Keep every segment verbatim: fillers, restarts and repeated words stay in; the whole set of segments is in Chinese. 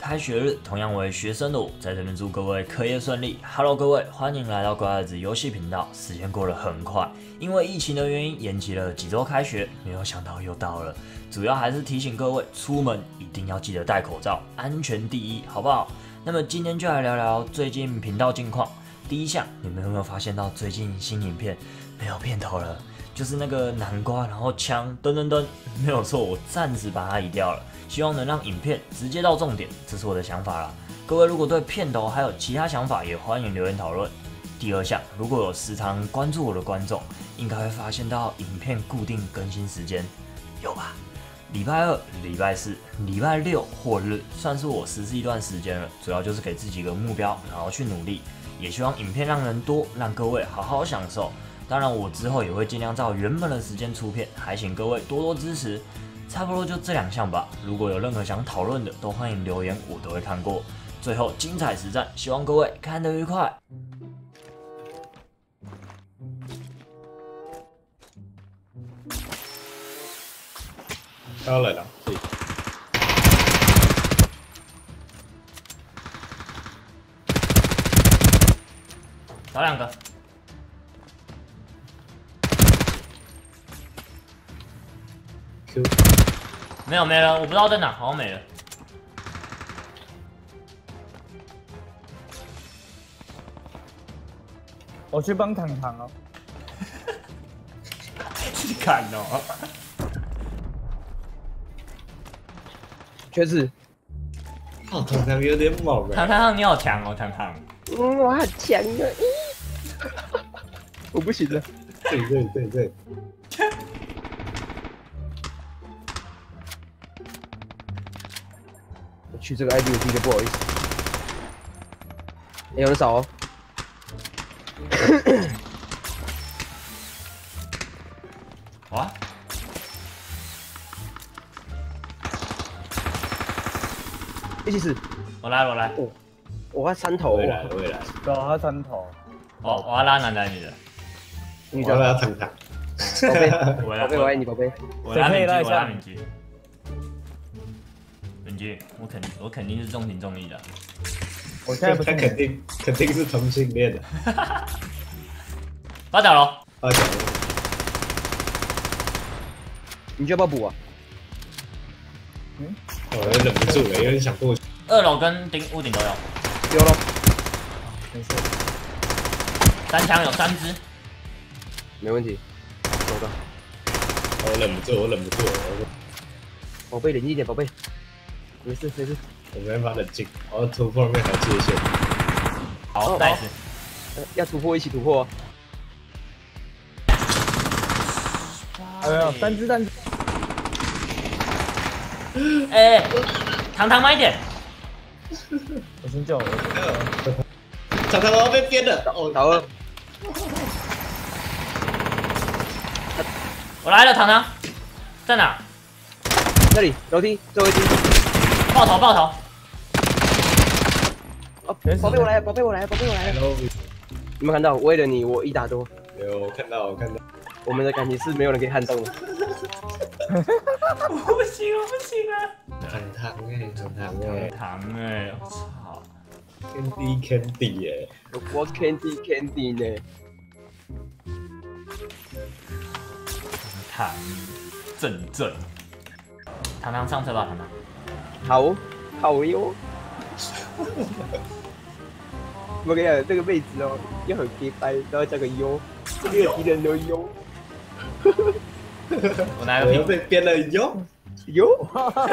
开学日，同样为学生的我，在这边祝各位课业顺利。Hello， 各位，欢迎来到乖孩子游戏频道。时间过得很快，因为疫情的原因，延期了几周开学，没有想到又到了。主要还是提醒各位，出门一定要记得戴口罩，安全第一，好不好？那么今天就来聊聊最近频道近况。第一项，你们有没有发现到最近新影片没有片头了？就是那个南瓜，然后枪噔噔噔，没有错，我暂时把它移掉了，希望能让影片直接到重点，这是我的想法啦。各位如果对片头还有其他想法，也欢迎留言讨论。第二项，如果有时常关注我的观众，应该会发现到影片固定更新时间，有吧？礼拜二、礼拜四、礼拜六或日，算是我实施一段时间了，主要就是给自己一个目标，然后去努力，也希望影片让人多，让各位好好享受。当然，我之后也会尽量照原本的时间出片，还请各位多多支持。差不多就这两项吧。如果有任何想讨论的，都欢迎留言，我都会看过。最后精彩实战，希望各位看得愉快。 他要来了，对。 找两个。 Q 没有没了，我不知道在哪，好像没了。 我去帮糖糖哦。 你看哦。 确实。 哦，糖糖有点猛糖糖，你好强哦，糖糖。 嗯，我好强啊！我不行了。 对对对对。 我去这个 I D 我踢的不好意思。欸、有人扫哦。 哇！ 一起死！ 我来，我来。 哦，我要三头。 我来，我来。 对啊，他三头。 哦，我要拉男的女的。 女的。我要糖糖。 宝贝，宝贝，我爱你，宝贝。 我拉敏基，我拉敏基。敏基，我肯我肯定是重情重义的。 我现在不是。 他肯定肯定是同性恋的。 发倒了。 发倒了。 你要不要补啊？ 嗯。我忍不住了，有点想过去。 二楼跟顶屋顶都有。 丢了。 没事。三枪有三只。 没问题。走吧。 我忍不住，我忍不住了。 宝贝，冷静一点，宝贝。没事没事。 我没办法冷静，我要突破那条界限。 好，再一次。 呃，要突破一起突破。哎呀，三只弹。 哎，糖糖慢一点。 我先救我。 糖糖要被编了，哦， 打二。 我来了，糖糖，在哪？ 这里，楼梯，最后一梯。 爆头，爆头。 哦，宝贝我来了，宝贝我来了，宝贝我来了。你们看到，为了你，我一打多。 有，我看到，我看到。 我们的感情是没有人可以撼动的。 我不行，我不行啊！ 糖糖哎，糖糖哎， 糖哎，我操 ！Candy Candy 哎， 我 Candy Candy 呢？ 糖正正，糖糖上车吧，糖糖。 好，好哟。我跟你讲，这个妹子哦，要很洁白，都要加个优，这个有敌人的优。 我拿个我被编了优优。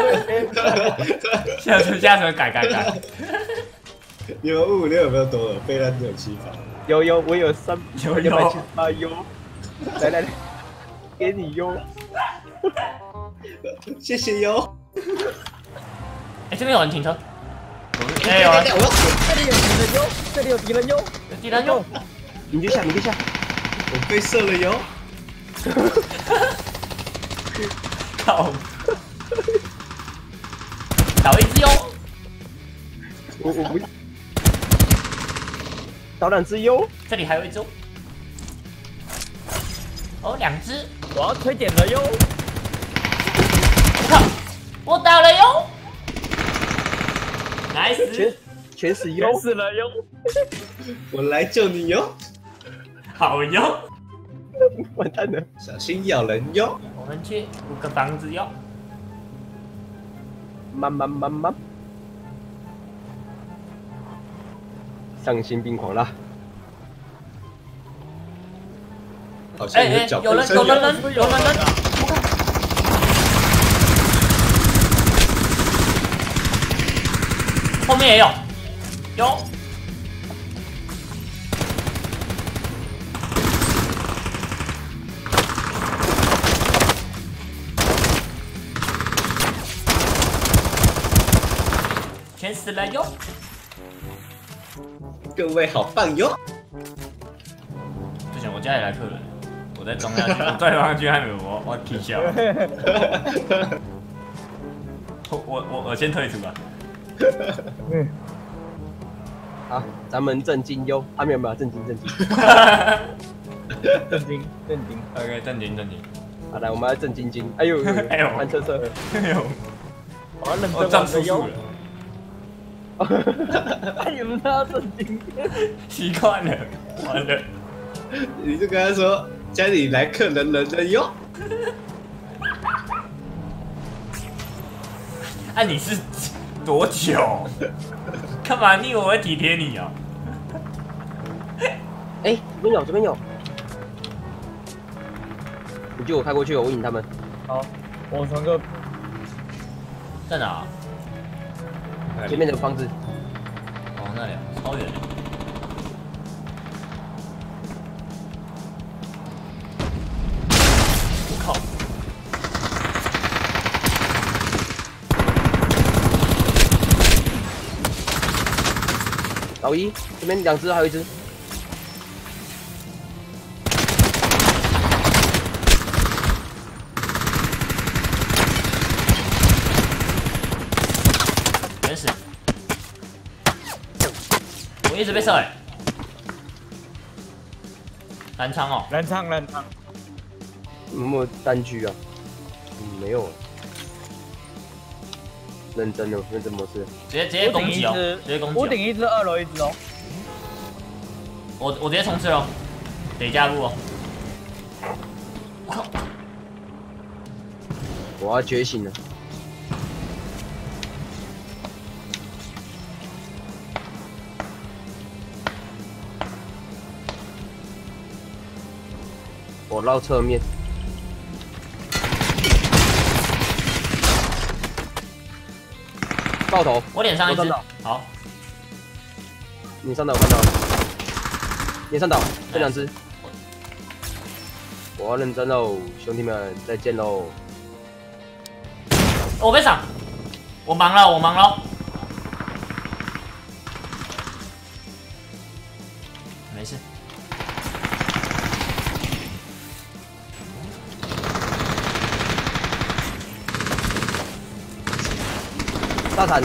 下次下次改改改。 你们五五六有没有多了？贝兰只有七发。 有有，我有三有有百七十八优。来来来，给你优。 谢谢优。 哎，这边有人停车。哎，有人。 这里有敌人优，这里有敌人优， 有敌人优。 你就下，你就下。 我被射了优。 靠！倒一只优。 我我不。倒两只优。 这里还有一只。哦，两只。 我要推点了优。 我靠！我倒了哟！ ，nice， 全全死优全死了哟！ 我来救你哟！ 好哟， 完蛋了， 小心咬人哟！ 我们去补个房子哟。 慢慢慢慢，丧心病狂啦！ 好像哎哎， 有脚有人， 步声有人人，有人人，后面也有，有。全死了哟！ 各位好棒哟！ 之前我家里来客人，我再装下去，我再装上去还没有我，我踢笑。我我我我先退出吧。 嗯，好，咱们正经优，啊没有没有正经正经。 震惊震惊！ OK， 正经正经。 好来，我们要正经经。哎呦哎呦， 翻车车。 哎呦， 我要认我真站叔叔玩的哟！ 了， 哎，你们都要震惊！ 习惯了，完了。 你就跟他说家里来客人人了哟。 啊，你是多久？干嘛？你以为我会体贴你啊？ 哎，这边有，这边有。你就我开过去，我引他们。 好，我传个在哪？ 前面的房子。 哦，那里啊，超远的。我靠！ 老一，这边两只，还有一只。 原始，我一直被射哎、欸，蓝枪哦， 蓝唱蓝唱， 有没有单狙啊？嗯，没有。认真的，认真模式。 直接直接攻击哦，直接攻击、 屋哦， 顶一只，二楼一只哦。 我我直接冲刺了，得加入哦。我靠！ 我要觉醒了。我绕侧面。爆头， 我脸上一只我看到， 好， 脸上的我看到了，脸上倒，这两只。我要认真喽，兄弟们，再见喽！ 我被闪，我忙了，我忙了。没事。 大坦，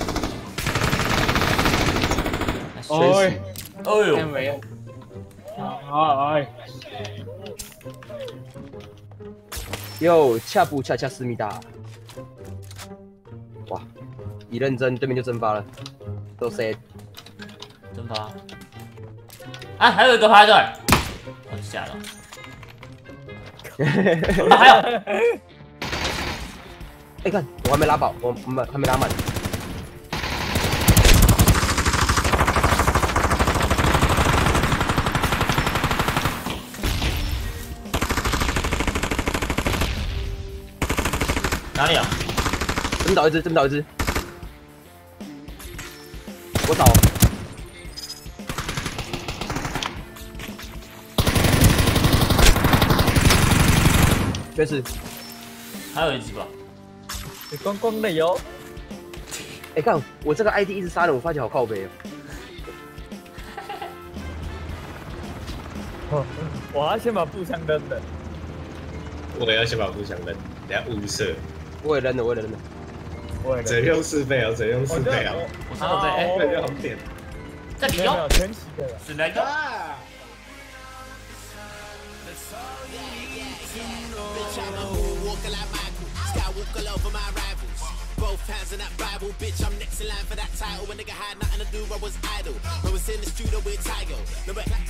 哎， 哎呦， 没有。哎， 哟，恰布恰恰思密达，哇，一认真，对面就蒸发了，都 C， 蒸发。啊，还有一个趴这儿，我吓到。啊，还有， 哎、看我还没拉饱，我没还没拉满。 哪里啊？ 真倒一只，真倒一只。我倒。确实。 还有一只吧？ 你光光的哟。 哎、看我这个 I D 一直杀人，我发现好靠背哦。我要先把步枪扔了。 我也要先把步枪扔，等下误射。 我也扔了，我也扔了。 我也怎用四倍哦，怎用四倍哦。 我三个被，哎， 那就好点。 这里没有没有有， 全齐的了。 死了有。 啊！ Walking like Michael, Skywalker over my rivals. both hands in that Bible, bitch. I'm next in line for that title. When nigga had nothing to do, I was idle. I was in the studio with Tygo. No, but